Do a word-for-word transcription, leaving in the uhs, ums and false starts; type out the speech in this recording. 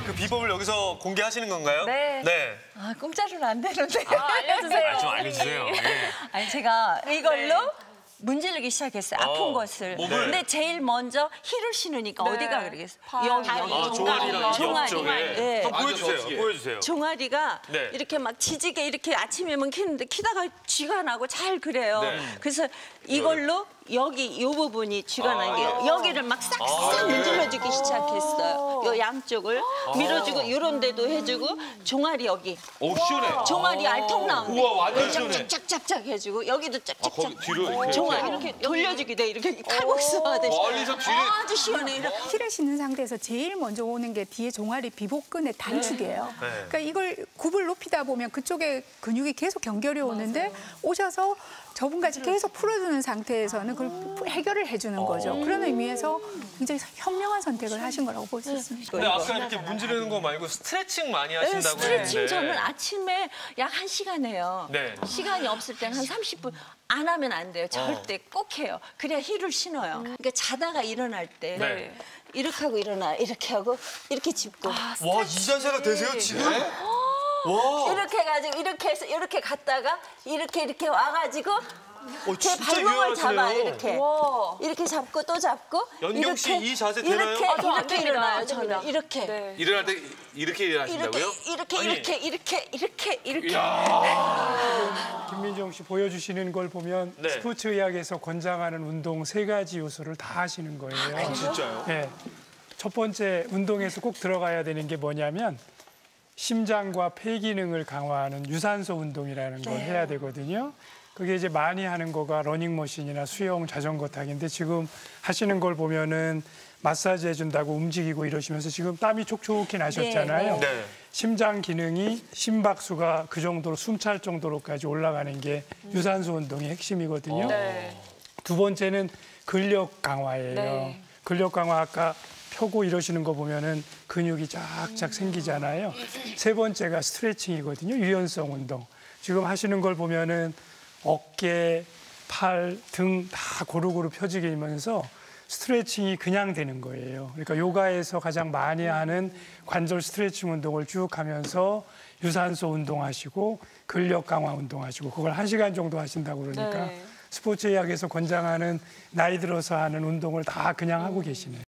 그 비법을 여기서 공개하시는 건가요? 네. 네. 아, 공짜로는 안 되는데. 아, 알려주세요. 아, 좀 알려주세요. 예. 아니, 제가 이걸로 네. 문지르기 시작했어요. 아픈 어, 것을. 목을. 근데 제일 먼저 힐을 신으니까 네. 어디가 그러겠어? 발, 여기, 다리, 여기. 아, 종아리랑 종아리. 옆쪽에. 네. 한번 보여주세요. 어떻게? 보여주세요. 종아리가 네. 이렇게 막 지지게 이렇게 아침에만 키는데 키다가 쥐가 나고 잘 그래요. 네. 그래서 이걸로 여기 이 부분이 쥐가 나게 여기를 막 싹싹 아, 네. 문질러주기 시작했어요. 요 양쪽을 밀어주고 이런 데도 해주고 종아리 여기 오, 시원해. 종아리 알통 나오는데 우와, 완전 시원해. 짝짝짝짝 해주고 여기도 아, 짝짝짝 거기 뒤로 이렇게. 종아리 이렇게 돌려주기 돼 이렇게 칼국수 하듯이 멀리서 뒤를. 아주 시원해. 이렇게. 힐을 신는 상태에서 제일 먼저 오는 게 뒤에 종아리 비복근의 단축이에요. 네. 그러니까 이걸 굽을 높이다 보면 그쪽에 근육이 계속 경결이 오는데 오셔서 저분까지 계속 풀어주는 상태에서는 그걸 해결을 해주는 거죠. 그런 의미에서 굉장히 현명한 선택을 하신 거라고 볼 수 있습니다. 근데 아까 이렇게 문지르는 거 말고 스트레칭 많이 네, 하신다고 스트레칭 했는데. 저는 아침에 약 한 시간 해요. 네. 시간이 없을 때는 한 삼십 분 안 하면 안 돼요. 절대 꼭 해요. 그래야 힐을 신어요. 그러니까 자다가 일어날 때 네. 이렇게 하고 일어나 이렇게 하고 이렇게 짚고 와, 이 자세가 되세요, 지금? 와. 이렇게 해가지고 이렇게 해서 이렇게 갔다가 이렇게 이렇게 와가지고 어, 제 진짜 발목을 잡아 유연하시네요. 이렇게 와. 이렇게 잡고 또 잡고 연경 씨 이렇게 이 자세 되나요? 이렇게 아, 저안 이렇게 됩니다. 일어나요. 안 됩니다. 저는 이렇게 네. 일어날 때 이렇게 이렇게 일어나신다고요? 이렇게 아니. 이렇게 이렇게 이렇게 이렇게 김민정 씨 보여주시는 걸 보면 네. 스포츠 의학에서 권장하는 운동 세 가지 요소를 다 하시는 거예요. 아, 진짜요? 네. 첫 번째 운동에서 꼭 들어가야 되는 게 뭐냐면 심장과 폐 기능을 강화하는 유산소 운동이라는 걸 해야 되거든요. 그게 이제 많이 하는 거가 러닝머신이나 수영, 자전거 타기인데 지금 하시는 걸 보면은 마사지 해준다고 움직이고 이러시면서 지금 땀이 촉촉히 나셨잖아요. 네. 네. 심장 기능이 심박수가 그 정도로 숨찰 정도로까지 올라가는 게 유산소 운동의 핵심이거든요. 네. 두 번째는 근력 강화예요. 네. 근력 강화 아까 펴고 이러시는 거 보면은 근육이 쫙쫙 생기잖아요. 세 번째가 스트레칭이거든요. 유연성 운동. 지금 하시는 걸 보면은 어깨, 팔, 등 다 고루고루 펴지면서 스트레칭이 그냥 되는 거예요. 그러니까 요가에서 가장 많이 하는 관절 스트레칭 운동을 쭉 하면서 유산소 운동하시고 근력 강화 운동하시고 그걸 한 시간 정도 하신다고 그러니까 네. 스포츠 의학에서 권장하는 나이 들어서 하는 운동을 다 그냥 하고 계시네요.